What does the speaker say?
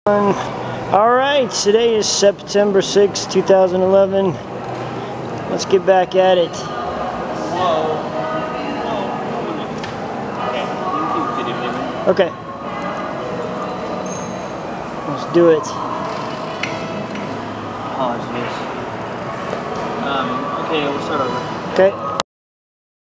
Alright, today is September 6, 2011. Let's get back at it. Okay. Let's do it. Apologies. Okay, we'll start over. Okay.